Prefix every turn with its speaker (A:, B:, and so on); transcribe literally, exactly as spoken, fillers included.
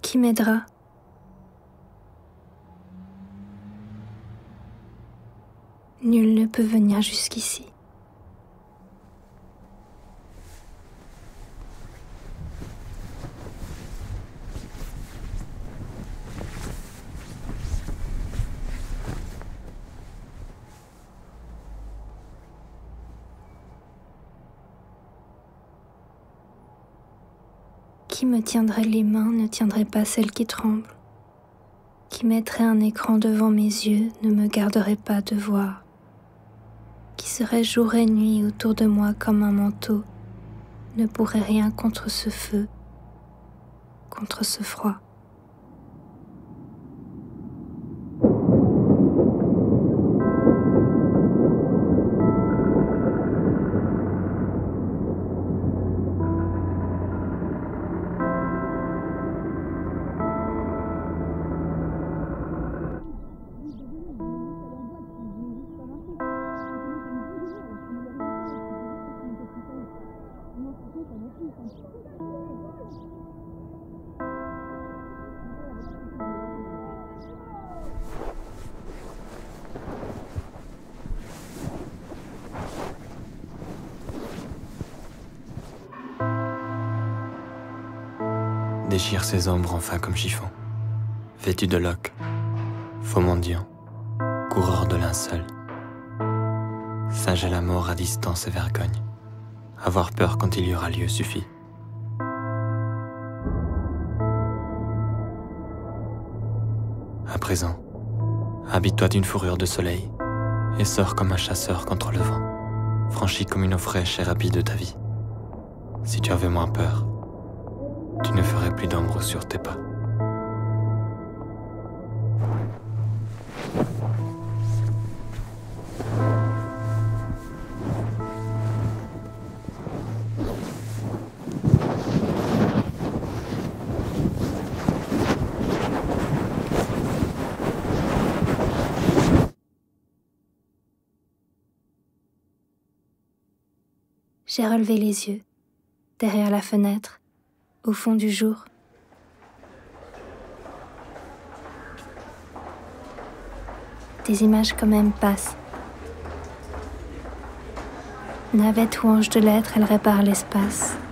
A: Qui m'aidera? Nul ne peut venir jusqu'ici. Qui me tiendrait les mains ne tiendrait pas celle qui tremble. Qui mettrait un écran devant mes yeux ne me garderait pas de voir. Qui serait jour et nuit autour de moi comme un manteau ne pourrait rien contre ce feu, contre ce froid.
B: Déchire ses ombres enfin comme chiffon, vêtu de loques, faux mendiant, coureur de linceul. Singer la mort à distance et vergogne, avoir peur quand il y aura lieu suffit. À présent, habite-toi d'une fourrure de soleil et sors comme un chasseur contre le vent, franchis comme une eau fraîche et rapide de ta vie. Si tu avais moins peur, tu ne ferais plus d'ombre sur tes pas.
A: J'ai relevé les yeux, derrière la fenêtre, au fond du jour. Des images quand même passent. Navette ou ange de lettres, elle répare l'espace.